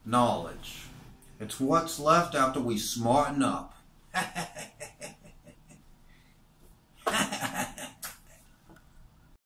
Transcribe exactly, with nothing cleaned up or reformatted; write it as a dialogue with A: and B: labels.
A: Knowledge. It's what's left after we smarten up.